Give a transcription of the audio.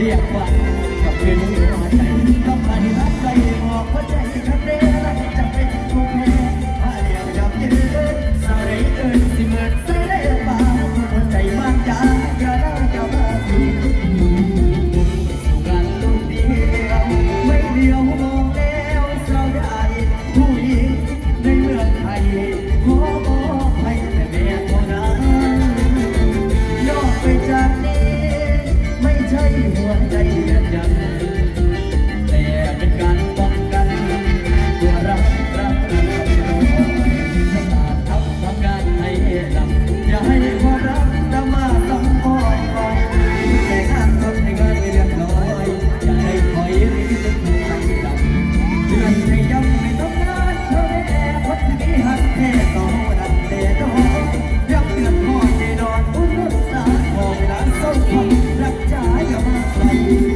รียกว่ากับเป็นหัวใจต้องมาดีรักใจบอกว่าใจทันเดรักจะเป็นทุกแม่ถ้าเดียวยับยืนสาวได้เอิญสิเหมือนเสียได้ป่าหัวใจมันจะอย่าได้อย่ามาดีสู่กันลูกเดียวไม่เดียวมองแล้วสาวได้ผู้หญิงในเมืองไทยขอบอกให้แต่แม่เท่านั้นนอกไปจากนี้ไม่ใช่หัวใจเดือดดันแต่เป็นการป้องกันตัวรักทำงานให้ลำอย่าให้ความรักดราม่าซ้ำอ้อยไปแต่งานทำให้งานเรียบร้อยอย่าให้ถอยรีบไปดำเดือนให้ย้ำไม่ต้องงานเธอแน่คนที่หักแค่ต่อดันเดดอนย้ำเดือนพ่อเจดอนอุ่นรุ่นสาขอเวลาส่งความรักใจอย่ามาไกล